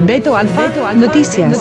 Beto Alfa, Noticias.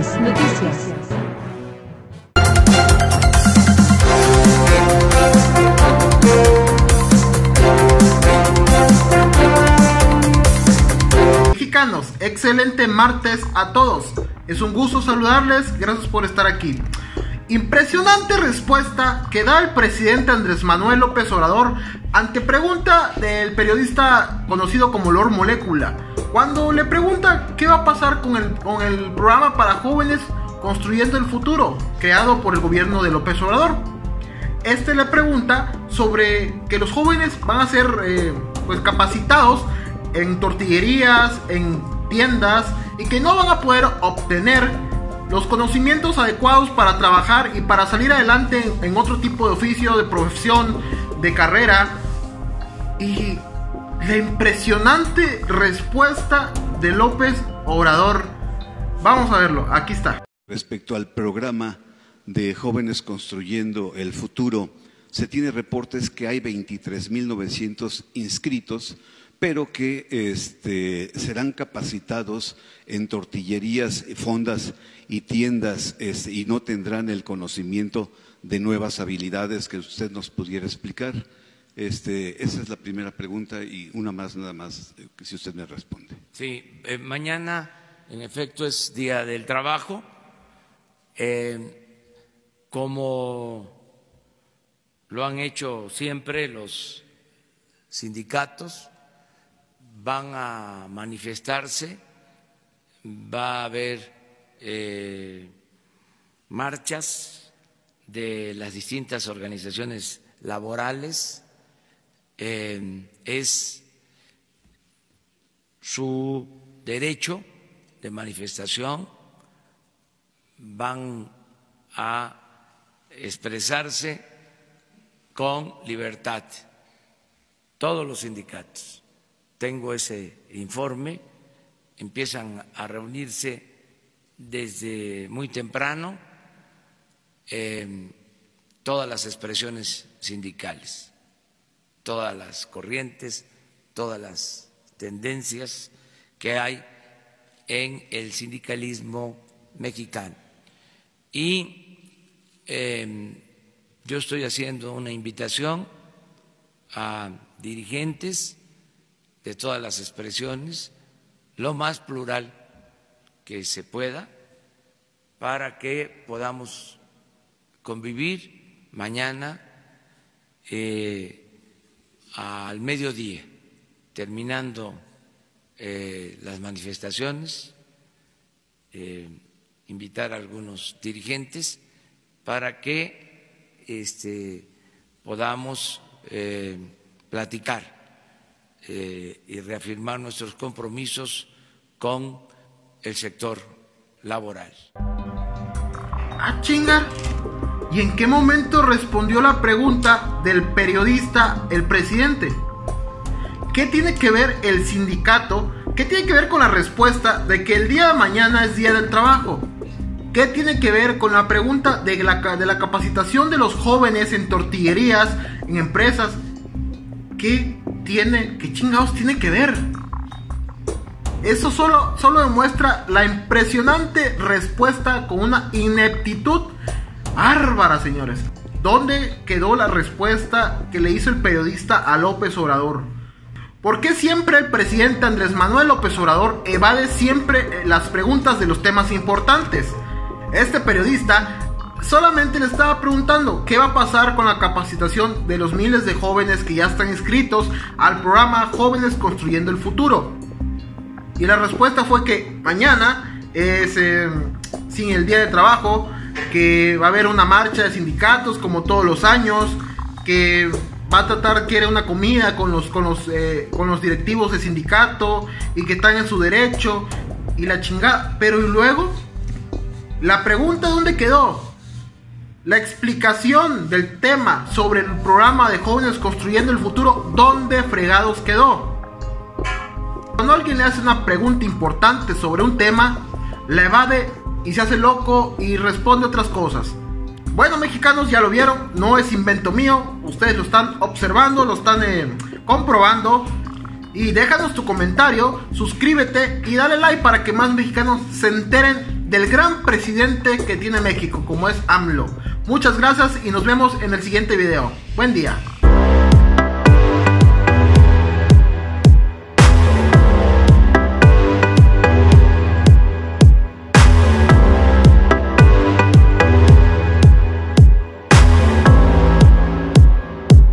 Mexicanos, excelente martes a todos. Es un gusto saludarles, gracias por estar aquí. Impresionante respuesta que da el presidente Andrés Manuel López Obrador ante pregunta del periodista conocido como Lord Molécula, cuando le pregunta qué va a pasar con el programa para jóvenes Construyendo el Futuro, creado por el gobierno de López Obrador. Este le pregunta sobre que los jóvenes van a ser capacitados en tortillerías, en tiendas, y que no van a poder obtener los conocimientos adecuados para trabajar y para salir adelante en otro tipo de oficio, de profesión, de carrera. Y la impresionante respuesta de López Obrador, vamos a verlo, aquí está. Respecto al programa de Jóvenes Construyendo el Futuro, se tiene reportes que hay 23.900 inscritos, pero que serán capacitados en tortillerías, fondas y tiendas, y no tendrán el conocimiento de nuevas habilidades que usted nos pudiera explicar. Esa es la primera pregunta, y una más, nada más, si usted me responde. Sí, mañana en efecto es Día del Trabajo. Como lo han hecho siempre los sindicatos, van a manifestarse, va a haber marchas de las distintas organizaciones laborales, es su derecho de manifestación, van a expresarse con libertad todos los sindicatos. Tengo ese informe, empiezan a reunirse desde muy temprano todas las expresiones sindicales, todas las corrientes, todas las tendencias que hay en el sindicalismo mexicano. Y yo estoy haciendo una invitación a dirigentes de todas las expresiones, lo más plural que se pueda, para que podamos convivir mañana al mediodía, terminando las manifestaciones, invitar a algunos dirigentes para que podamos platicar y reafirmar nuestros compromisos con el sector laboral. ¡Ah, chinga! ¿Y en qué momento respondió la pregunta del periodista el presidente? ¿Qué tiene que ver el sindicato? ¿Qué tiene que ver con la respuesta de que el día de mañana es Día del Trabajo? ¿Qué tiene que ver con la pregunta de la capacitación de los jóvenes en tortillerías, en empresas? ¿Qué chingados tiene que ver? Eso solo demuestra la impresionante respuesta con una ineptitud bárbara, señores. ¿Dónde quedó la respuesta que le hizo el periodista a López Obrador? ¿Por qué siempre el presidente Andrés Manuel López Obrador evade siempre las preguntas de los temas importantes? Este periodista solamente le estaba preguntando qué va a pasar con la capacitación de los miles de jóvenes que ya están inscritos al programa Jóvenes Construyendo el Futuro. Y la respuesta fue que mañana es sin el Día de Trabajo, que va a haber una marcha de sindicatos como todos los años, que va a tratar, quiere una comida con los directivos de sindicato y que están en su derecho y la chingada. Pero y luego, la pregunta ¿dónde quedó? La explicación del tema sobre el programa de Jóvenes Construyendo el Futuro, ¿dónde fregados quedó? Cuando alguien le hace una pregunta importante sobre un tema, la evade y se hace loco y responde otras cosas. Bueno, mexicanos, ya lo vieron, no es invento mío, ustedes lo están observando, lo están comprobando. Y déjanos tu comentario, suscríbete y dale like para que más mexicanos se enteren del gran presidente que tiene México, como es AMLO. Muchas gracias y nos vemos en el siguiente video. Buen día.